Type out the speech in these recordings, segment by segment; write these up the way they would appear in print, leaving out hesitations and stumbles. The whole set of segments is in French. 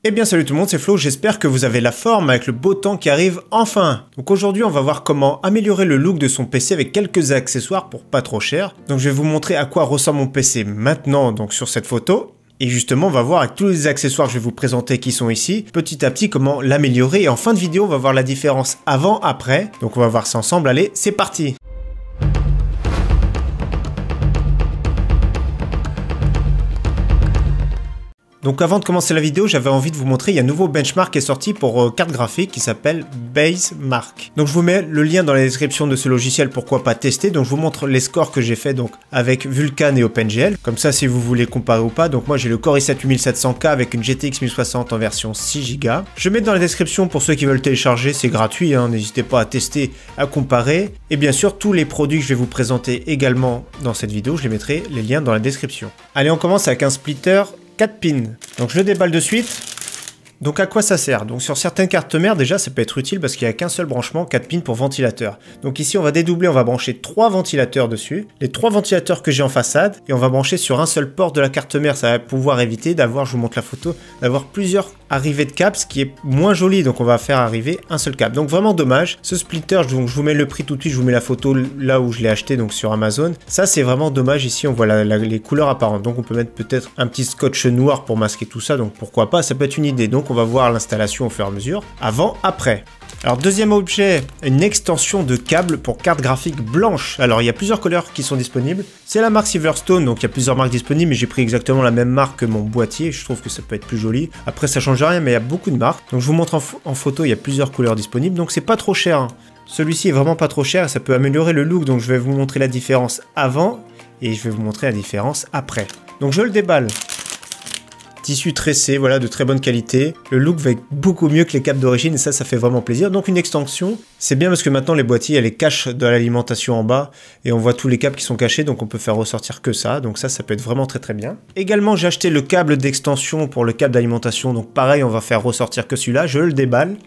Eh bien salut tout le monde, c'est Flo, j'espère que vous avez la forme avec le beau temps qui arrive enfin. Donc aujourd'hui on va voir comment améliorer le look de son PC avec quelques accessoires pour pas trop cher. Donc je vais vous montrer à quoi ressemble mon PC maintenant donc sur cette photo. Et justement on va voir avec tous les accessoires que je vais vous présenter qui sont ici, petit à petit comment l'améliorer. Et en fin de vidéo on va voir la différence avant-après. Donc on va voir ça ensemble, allez c'est parti. Donc avant de commencer la vidéo, j'avais envie de vous montrer, il y a un nouveau benchmark qui est sorti pour carte graphique qui s'appelle Basemark. Donc je vous mets le lien dans la description de ce logiciel, pourquoi pas tester. Donc je vous montre les scores que j'ai fait donc avec Vulkan et OpenGL. Comme ça si vous voulez comparer ou pas. Donc moi j'ai le Core i7 8700K avec une GTX 1060 en version 6Go. Je mets dans la description pour ceux qui veulent télécharger, c'est gratuit, hein, n'hésitez pas à tester, à comparer. Et bien sûr tous les produits que je vais vous présenter également dans cette vidéo, je les mettrai les liens dans la description. Allez on commence avec un splitter 4 pins. Donc je le déballe de suite. Donc à quoi ça sert? Donc sur certaines cartes mères déjà ça peut être utile parce qu'il n'y a qu'un seul branchement, 4 pins pour ventilateur. Donc ici on va dédoubler, on va brancher 3 ventilateurs dessus. Les 3 ventilateurs que j'ai en façade et on va brancher sur un seul port de la carte mère. Ça va pouvoir éviter d'avoir, je vous montre la photo, d'avoir plusieurs arrivées de câbles, ce qui est moins joli. Donc on va faire arriver un seul câble. Donc vraiment dommage. Ce splitter, donc je vous mets le prix tout de suite, je vous mets la photo là où je l'ai acheté, donc sur Amazon. Ça c'est vraiment dommage. Ici on voit les couleurs apparentes. Donc on peut mettre peut-être un petit scotch noir pour masquer tout ça. Donc pourquoi pas, ça peut être une idée. Donc on va voir l'installation au fur et à mesure, avant, après. Alors deuxième objet, une extension de câble pour carte graphique blanche. Alors il y a plusieurs couleurs qui sont disponibles. C'est la marque Silverstone, donc il y a plusieurs marques disponibles, mais j'ai pris exactement la même marque que mon boîtier. Je trouve que ça peut être plus joli. Après ça change rien, mais il y a beaucoup de marques. Donc je vous montre en photo, il y a plusieurs couleurs disponibles, donc c'est pas trop cher. Hein. Celui-ci est vraiment pas trop cher, ça peut améliorer le look, donc je vais vous montrer la différence avant et je vais vous montrer la différence après. Donc je le déballe. Tissu tressé, voilà, de très bonne qualité. Le look va être beaucoup mieux que les câbles d'origine et ça fait vraiment plaisir. Donc une extension, c'est bien parce que maintenant les boîtiers, les cachent de l'alimentation en bas et on voit tous les câbles qui sont cachés, donc on peut faire ressortir que ça. Donc ça peut être vraiment très bien. Également, j'ai acheté le câble d'extension pour le câble d'alimentation. Donc pareil, on va faire ressortir que celui-là. Je le déballe.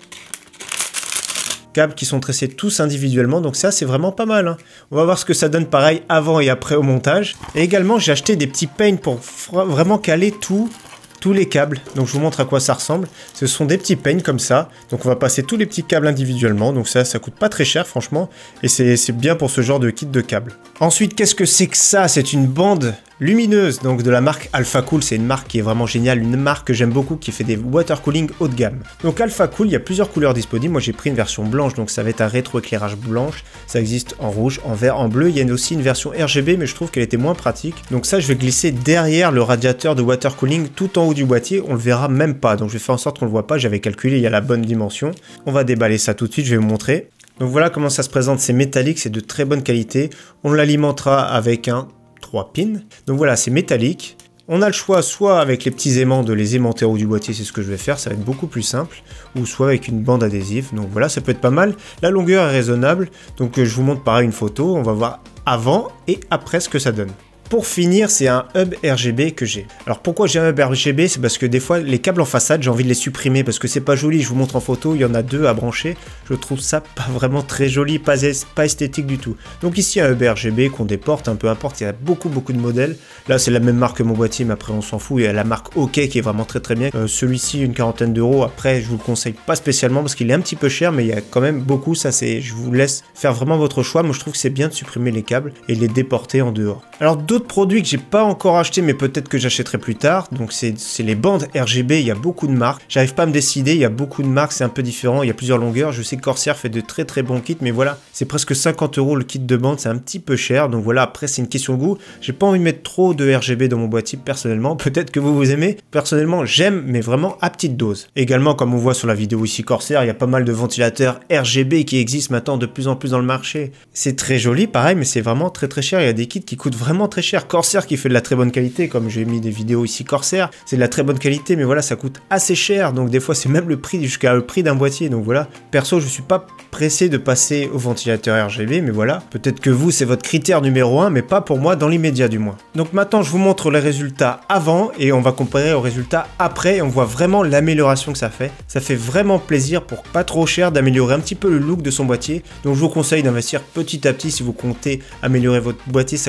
Câbles qui sont tressés tous individuellement, donc ça c'est vraiment pas mal. Hein. On va voir ce que ça donne pareil avant et après au montage. Et également, j'ai acheté des petits peignes pour vraiment caler tous les câbles, donc je vous montre à quoi ça ressemble. Ce sont des petits peignes comme ça, donc on va passer tous les petits câbles individuellement, donc ça coûte pas très cher franchement, et c'est bien pour ce genre de kit de câbles. Ensuite, qu'est-ce que c'est que ça? C'est une bande lumineuse, donc de la marque Alpha Cool, c'est une marque qui est vraiment géniale, une marque que j'aime beaucoup, qui fait des water cooling haut de gamme. Donc Alpha Cool, il y a plusieurs couleurs disponibles, moi j'ai pris une version blanche, donc ça va être un rétroéclairage blanche, ça existe en rouge, en vert, en bleu, il y a aussi une version RGB, mais je trouve qu'elle était moins pratique. Donc ça, je vais glisser derrière le radiateur de water cooling, tout en haut du boîtier, on le verra même pas, donc je vais faire en sorte qu'on le voit pas, j'avais calculé, il y a la bonne dimension. On va déballer ça tout de suite, je vais vous montrer. Donc voilà comment ça se présente, c'est métallique, c'est de très bonne qualité, on l'alimentera avec un 3 pins. Donc voilà, c'est métallique. On a le choix soit avec les petits aimants de les aimanter au haut du boîtier, c'est ce que je vais faire, ça va être beaucoup plus simple, ou soit avec une bande adhésive. Donc voilà, ça peut être pas mal. La longueur est raisonnable, donc je vous montre pareil une photo, on va voir avant et après ce que ça donne. Pour finir, c'est un hub RGB que j'ai. Alors pourquoi j'ai un hub RGB? C'est parce que des fois, les câbles en façade, j'ai envie de les supprimer parce que c'est pas joli. Je vous montre en photo, il y en a 2 à brancher. Je trouve ça pas vraiment très joli, pas esthétique du tout. Donc ici, un hub RGB qu'on déporte, un peu importe, il y a beaucoup de modèles. Là, c'est la même marque que mon boîtier, mais après, on s'en fout. Il y a la marque OK qui est vraiment très bien. Celui-ci, une quarantaine d'euros. Après, je vous le conseille pas spécialement parce qu'il est un petit peu cher, mais il y a quand même beaucoup. Ça, je vous laisse faire vraiment votre choix. Moi, je trouve que c'est bien de supprimer les câbles et les déporter en dehors. Alors, d'autres produits que j'ai pas encore acheté mais peut-être que j'achèterai plus tard, donc c'est les bandes RGB, il y a beaucoup de marques, j'arrive pas à me décider, il y a beaucoup de marques, c'est un peu différent, il y a plusieurs longueurs, je sais que Corsair fait de très bons kits, mais voilà, c'est presque 50 € le kit de bande, c'est un petit peu cher, donc voilà, après c'est une question de goût, j'ai pas envie de mettre trop de RGB dans mon boîtier personnellement, peut-être que vous aimez, personnellement j'aime, mais vraiment à petite dose. Également, comme on voit sur la vidéo ici Corsair, il y a pas mal de ventilateurs RGB qui existent maintenant de plus en plus dans le marché, c'est très joli, pareil, mais c'est vraiment très cher, il y a des kits qui coûtent vraiment très cher. Corsair qui fait de la très bonne qualité, comme j'ai mis des vidéos ici Corsair, c'est de la très bonne qualité, mais voilà, ça coûte assez cher, donc des fois c'est même le prix, jusqu'à le prix d'un boîtier, donc voilà. Perso, je suis pas pressé de passer au ventilateur RGB, mais voilà, peut-être que vous, c'est votre critère numéro 1, mais pas pour moi, dans l'immédiat du moins. Donc maintenant, je vous montre les résultats avant, et on va comparer aux résultats après, et on voit vraiment l'amélioration que ça fait. Ça fait vraiment plaisir, pour pas trop cher, d'améliorer un petit peu le look de son boîtier, donc je vous conseille d'investir petit à petit si vous comptez améliorer votre boîtier, ça coûte vraiment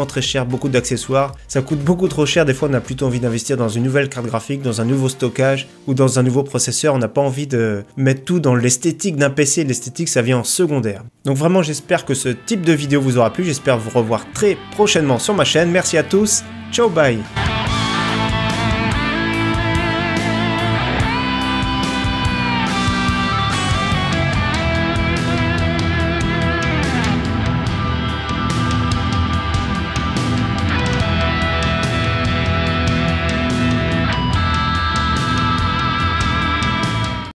très cher, beaucoup d'accessoires. Ça coûte beaucoup trop cher, des fois on a plutôt envie d'investir dans une nouvelle carte graphique, dans un nouveau stockage ou dans un nouveau processeur. On n'a pas envie de mettre tout dans l'esthétique d'un PC, l'esthétique ça vient en secondaire. Donc vraiment j'espère que ce type de vidéo vous aura plu, j'espère vous revoir très prochainement sur ma chaîne. Merci à tous, ciao bye.